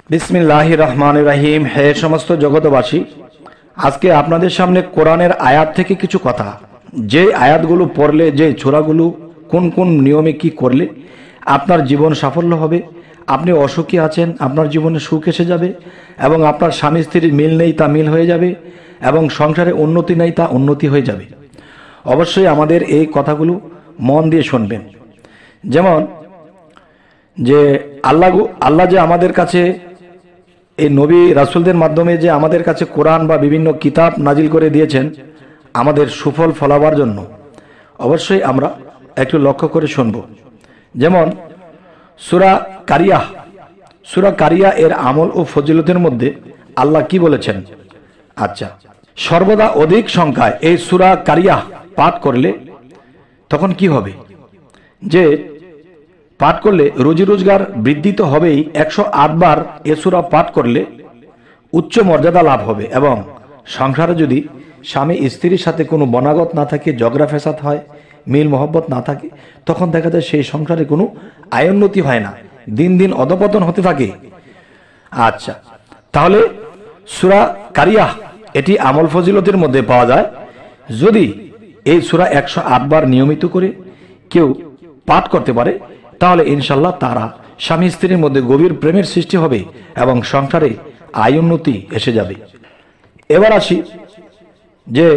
বিসমিল্লাহির রহমানির রহিম। হে সমস্ত জগতবাসী, আজকে আপনাদের সামনে কোরআনের আয়াত থেকে কিছু কথা, যে আয়াতগুলো পড়লে, যে সূরাগুলো কোন কোন নিয়মে কি করলে আপনার জীবন সাফল্য হবে, আপনি অসুখী আছেন আপনার জীবনে সুখ এসে যাবে, এবং আপনার স্বামী স্ত্রীর মিল নেই তা মিল হয়ে যাবে, এবং সংসারে উন্নতি নেই তা উন্নতি হয়ে যাবে। অবশ্যই আমাদের এই কথাগুলো মন দিয়ে শুনবেন। যেমন যে আল্লাহ যে আমাদের কাছে এই নবী রাসূলদের মাধ্যমে যে আমাদের কাছে কোরআন বা বিভিন্ন কিতাব নাজিল করে দিয়েছেন আমাদের সুফল ফলাবার জন্য, অবশ্যই আমরা একটু লক্ষ্য করে শুনব। যেমন সূরা কারিয়া এর আমল ও ফজিলতের মধ্যে আল্লাহ কি বলেছেন। আচ্ছা, সর্বদা অধিক সংখ্যায় এই সূরা কারিয়া পাঠ করলে তখন কি হবে, যে পাঠ করলে রুজি রোজগার বৃদ্ধি তো হবেই, 108 বার এ সূরা পাঠ করলে উচ্চ মর্যাদা লাভ হবে, এবং সংসারে যদি স্বামী স্ত্রীর সাথে কোনো বনাগত না থাকে, ঝগড়া ফেসাদ হয়, মিল মহব্বত না থাকে, তখন দেখা যায় সেই সংসারে কোনো আয়োন্নতি হয় না, দিন দিন অধপতন হতে থাকে। আচ্ছা, তাহলে সূরা কারিয়া এটি আমল ফজিলতের মধ্যে পাওয়া যায়। যদি এই সূরা 108 বার নিয়মিত করে কেউ পাঠ করতে পারে, তাহলে ইনশাল্লাহ তারা স্বামী স্ত্রীর মধ্যে গভীর প্রেমের সৃষ্টি হবে এবং সংসারে আয় উন্নতি এসে যাবে। এবার আসি যে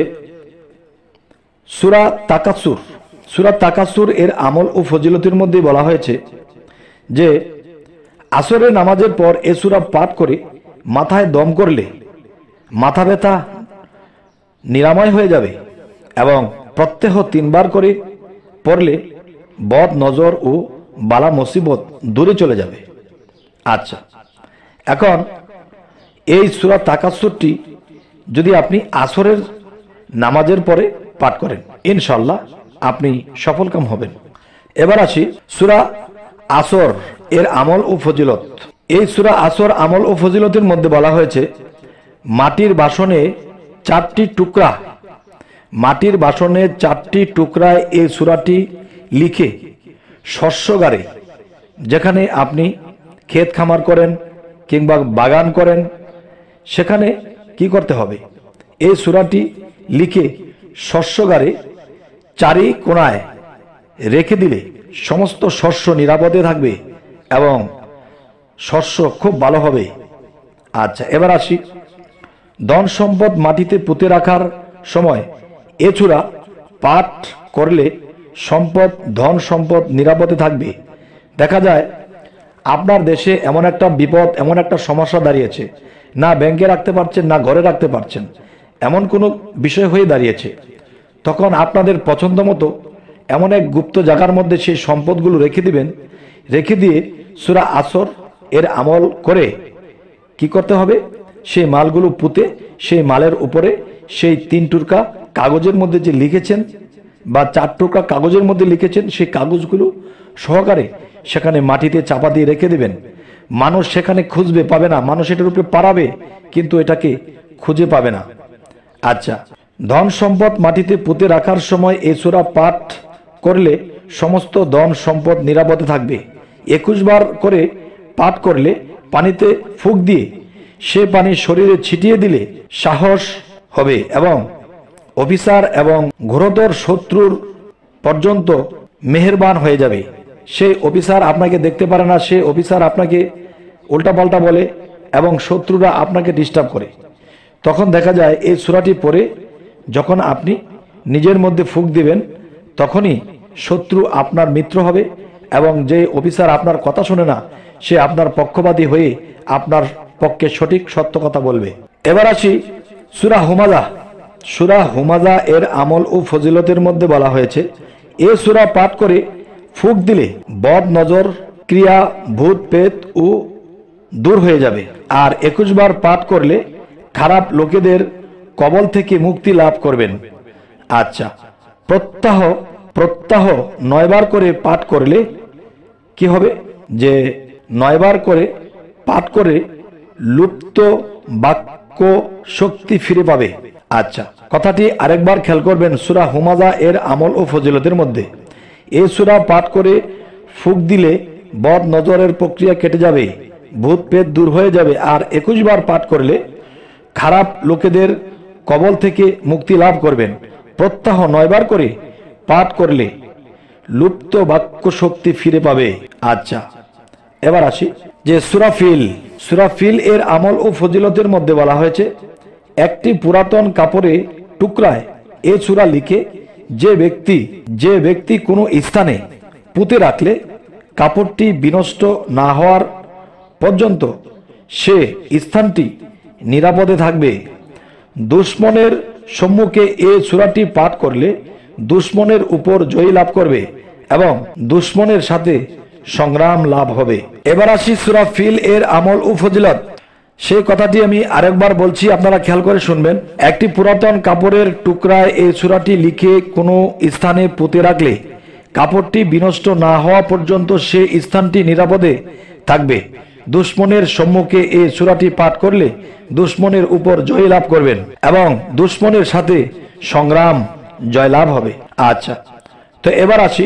সূরা তাকাসুর এর আমল ও ফজিলতের মধ্যে বলা হয়েছে যে আসরের নামাজের পর এ সূরা পাঠ করে মাথায় দম করলে মাথা ব্যথা নিরাময় হয়ে যাবে, এবং প্রত্যহ 3 বার করে পড়লে বদ নজর ও বালা মুসিবত দূরে চলে যাবে। আচ্ছা, এখন এই সূরা তাকাসুরটি যদি আপনি আসরের নামাজের পরে পাঠ করেন, ইনশাআল্লাহ আপনি সফলকাম হবেন। এবার আসি সূরা আসর এর আমল ও ফজিলত। এই সূরা আসর আমল ও ফজিলতের মধ্যে বলা হয়েছে মাটির বাসনে 4টি টুকরায় এই সূরাটি লিখে শস্যগারে, যেখানে আপনি ক্ষেত খামার করেন কিংবা বাগান করেন, সেখানে কি করতে হবে, এই সূরাটি লিখে শস্যগারে চারি কোণায় রেখে দিলে সমস্ত শস্য নিরাপদে থাকবে এবং শস্য খুব ভালো হবে। আচ্ছা, এবার আসি ধন সম্পদ মাটিতে পুঁতে রাখার সময় এ সূরা পাঠ করলে ধন সম্পদ নিরাপদে থাকবে। দেখা যায় আপনার দেশে এমন একটা বিপদ, এমন একটা সমস্যা দাঁড়িয়েছে, না ব্যাংকে রাখতে পারছেন না ঘরে রাখতে পারছেন, এমন কোনো বিষয় হয়ে দাঁড়িয়েছে, তখন আপনাদের পছন্দ মতো এমন এক গুপ্ত জায়গার মধ্যে সেই সম্পদগুলো রেখে দিবেন। রেখে দিয়ে সূরা আসর এর আমল করে কি করতে হবে, সেই মালগুলো পুঁতে সেই মালের উপরে সেই 3 টুকরা কাগজের মধ্যে যে লিখেছেন বা 4 টুকরা কাগজের মধ্যে লিখেছেন, সেই কাগজগুলো সহকারে সেখানে মাটিতে চাপা দিয়ে রেখে দেবেন। মানুষ সেখানে খুঁজবে, পাবে না, মানুষ এটার উপরে পারাবে কিন্তু এটাকে খুঁজে পাবে না। আচ্ছা, ধন সম্পদ মাটিতে পুঁতে রাখার সময় এই সূরা পাঠ করলে সমস্ত ধন সম্পদ নিরাপদে থাকবে। 21 বার করে পাঠ করলে পানিতে ফুঁক দিয়ে সে পানি শরীরে ছিটিয়ে দিলে সাহস হবে, এবং অফিসার এবং ঘোরতর শত্রুর পর্যন্ত মেহেরবান হয়ে যাবে। সেই অফিসার আপনাকে দেখতে পারে না, সে অফিসার আপনাকে উল্টাপাল্টা বলে এবং শত্রুরা আপনাকে ডিস্টার্ব করে। তখন দেখা যায় এই সূরাটি পড়ে যখন আপনি নিজের মধ্যে ফুঁক দিবেন, তখনই শত্রু আপনার মিত্র হবে, এবং যে অফিসার আপনার কথা শুনে না সে আপনার পক্ষপাতী হয়ে আপনার পক্ষে সঠিক সত্য কথা বলবে। এবার আসি সূরা হুমাযা এর আমল ও ফজিলতের মধ্যে বলা হয়েছে এই সূরা পাঠ করে ফুঁক দিলে বদ নজর ক্রিয়া ভূত প্রেত ও দূর হয়ে যাবে, আর 21 বার পাঠ করলে খারাপ লোকেদের কবল থেকে মুক্তি লাভ করবেন। আচ্ছা, প্রত্যাহ 9 বার করে পাঠ করলে কি হবে, যে 9 বার করে পাঠ করে লুপ্ত বাক্য শক্তি ফিরে পাবে। আচ্ছা, কথাটি আরেকবার খেয়াল করবেন। সূরা হুমাযা এর আমল ও ফজিলতের মধ্যে এই সূরা পাঠ করে ফুঁক দিলে বদ নজরের প্রক্রিয়া কেটে যাবে, ভূত পেট দূর হয়ে যাবে। আর 21 বার পাঠ করলে খারাপ লোকেদের কবল থেকে মুক্তি লাভ করবেন। প্রত্যাহ 9 বার করে পাঠ করলে লুপ্ত বাক্য শক্তি ফিরে পাবে। আচ্ছা, এবার আসি যে সূরা ফিল এর আমল ও ফজিলতের মধ্যে বলা হয়েছে, একটি পুরাতন কাপড়ে টুকরায় এ সূরা লিখে যে ব্যক্তি কোনো স্থানে পুঁতে রাখলে কাপড়টি বিনষ্ট না হওয়ার পর্যন্ত সে স্থানটি নিরাপদে থাকবে। দুশ্মনের সম্মুখে এ সূরাটি পাঠ করলে দুশ্মনের উপর জয় লাভ করবে এবং দুশ্মনের সাথে সংগ্রাম লাভ হবে। এবার আসি সূরা ফিল এর আমল ও ফজিলত। সেই কথাটি আমি আরেকবার বলছি, আপনারা খেয়াল করে শুনবেন। একটি পুরাতন কাপড়ের টুকরায় এই সূরাটি লিখে কোনো স্থানে পুঁতে রাখলে কাপড়টি বিনষ্ট না হওয়া পর্যন্ত সে স্থানটি নিরাপদে থাকবে। দুশ্মনের সম্মুখে এই সূরাটি পাঠ করলে দুশ্মনের উপর জয় লাভ করবেন এবং দুশ্মনের সাথে সংগ্রাম জয়লাভ হবে। আচ্ছা, তো এবার আসি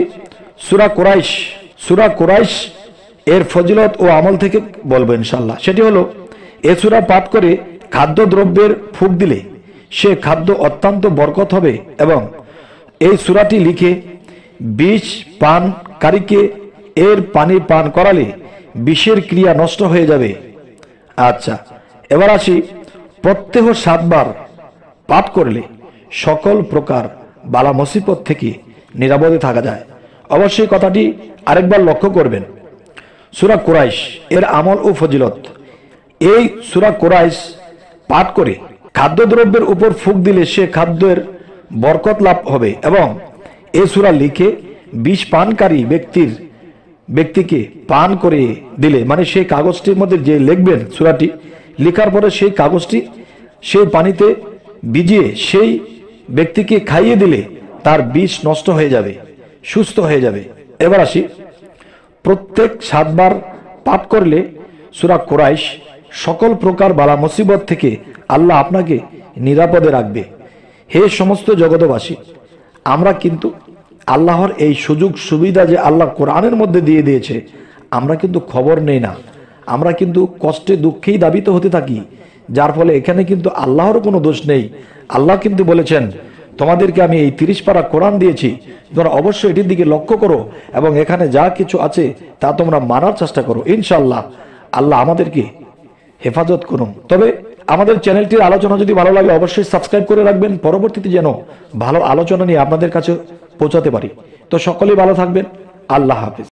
সূরা কুরাইশ এর ফজিলত ও আমল থেকে বলবো ইনশাআল্লাহ। সেটি হলো, এ সূরা পাঠ করে খাদ্য দ্রব্যের ফুঁক দিলে সে খাদ্য অত্যন্ত বরকত হবে এবং এই সূরাটি লিখে বিষ পানকারীকে এর পানি পান করালে বিষের ক্রিয়া নষ্ট হয়ে যাবে। আচ্ছা, এবার আসি, প্রত্যহ 7 বার পাঠ করলে সকল প্রকার বালা মুসিবত থেকে নিরাপদে থাকা যায়। অবশ্যই কথাটি আরেকবার লক্ষ্য করবেন। সূরা কুরাইশ এর আমল ও ফজিলত। এই সূরা কুরাইশ পাঠ করে খাদ্যদ্রব্যের উপর ফুঁক দিলে সে খাদ্যের বরকত লাভ হবে এবং এই সূরা লিখে বিষ পানকারী ব্যক্তিকে পান করে দিলে, মানে সেই কাগজটির মধ্যে যে লিখবেন সূরাটি লেখার পরে সেই কাগজটি সেই পানিতে ভিজিয়ে সেই ব্যক্তিকে খাইয়ে দিলে তার বিষ নষ্ট হয়ে যাবে, সুস্থ হয়ে যাবে। এবার আসি, প্রত্যেক 7 বার পাঠ করলে সূরা কুরাইশ সকল প্রকার বালা মুসিবত থেকে আল্লাহ আপনাকে নিরাপদে রাখবে। হে সমস্ত জগতবাসী, আমরা কিন্তু আল্লাহর এই সুযোগ সুবিধা যে আল্লাহ কোরআনের মধ্যে দিয়ে দিয়েছে, আমরা কিন্তু খবর নেই না। আমরা কিন্তু কষ্টে দুঃখেই দাবিত হতে থাকি, যার ফলে এখানে কিন্তু আল্লাহর কোনো দোষ নেই। আল্লাহ কিন্তু বলেছেন, তোমাদেরকে আমি এই 30 পারা কোরআন দিয়েছি, তোমরা অবশ্যই এটির দিকে লক্ষ্য করো এবং এখানে যা কিছু আছে তা তোমরা মানার চেষ্টা করো। ইনশাআল্লাহ আল্লাহ আমাদেরকে হেফাজত করুন। তবে আমাদের চ্যানেলটির আলোচনা যদি ভালো লাগে অবশ্যই সাবস্ক্রাইব করে রাখবেন, পরবর্তীতে যেন ভালো আলোচনা নিয়ে আপনাদের কাছে পৌঁছাতে পারি। তো সকলেই ভালো থাকবেন। আল্লাহ হাফেজ।